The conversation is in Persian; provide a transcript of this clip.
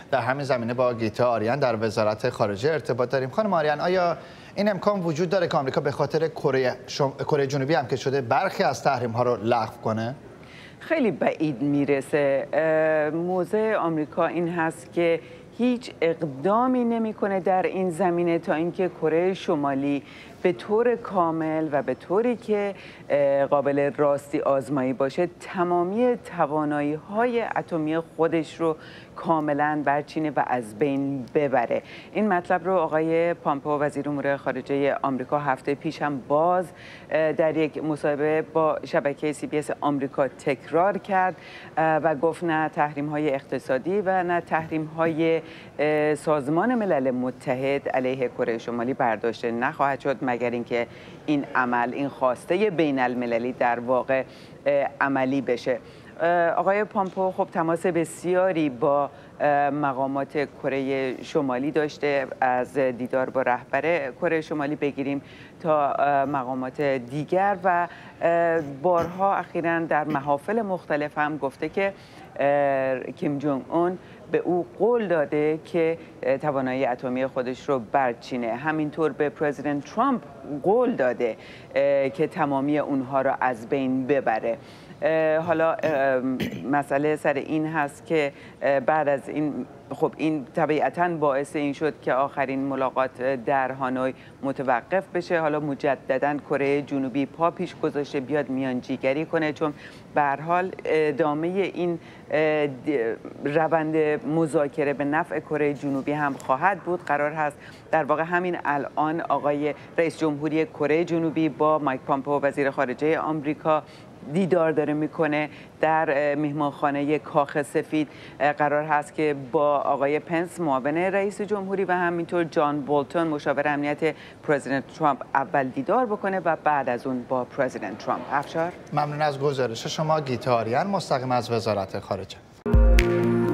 در همین زمینه با گیتا آریان در وزارت خارجه ارتباط داریم. خانم آریان، آیا این امکان وجود داره که آمریکا به خاطر کره جنوبی هم که شده برخی از تحریم ها رو لغو کنه؟ خیلی بعید میرسه. موضع آمریکا این هست که هیچ اقدامی نمیکنه در این زمینه تا اینکه کره شمالی به طور کامل و به طوری که قابل راستی آزمایی باشه تمامی توانایی‌های اتمی خودش رو کاملا برچینه و از بین ببره. این مطلب رو آقای پامپئو وزیر امور خارجه آمریکا هفته پیش هم باز در یک مصاحبه با شبکه CBS آمریکا تکرار کرد و گفت نه تحریم‌های اقتصادی و نه تحریم‌های سازمان ملل متحد علیه کره شمالی برداشته نخواهد شد مگر اینکه این عمل، این خواسته بین المللی در واقع عملی بشه. آقای پامپئو خب تماس بسیاری با مقامات کره شمالی داشته، از دیدار با رهبر کره شمالی بگیریم تا مقامات دیگر و بارها اخیراً در محافل مختلف هم گفته که کیم جونگ اون به او قول داده که توانایی اتمی خودش رو برچینه. همینطور به پرزیدنت ترامپ قول داده که تمامی اونها رو از بین ببره. حالا مسئله سر این هست که بعد از این خب این طبیعتاً باعث این شد که آخرین ملاقات در هانوی متوقف بشه. حالا مجدداً کره جنوبی پا پیش گذاشته بیاد میانجیگری کنه، چون به هر حال ادامه این روند مذاکره به نفع کره جنوبی هم خواهد بود. قرار هست در واقع همین الان آقای رئیس جمهوری کره جنوبی با مایک پامپئو وزیر خارجه آمریکا دیدار داره میکنه در مهمانخانه کاخ سفید. قرار هست که با آقای پنس معاون رئیس جمهوری و همینطور جان بولتون مشاور امنیت پرزیدنت ترامپ اول دیدار بکنه و بعد از اون با پرزیدنت ترامپ. افشار، ممنون از گزارش شما گیتا آریان مستقیم از وزارت خارجه.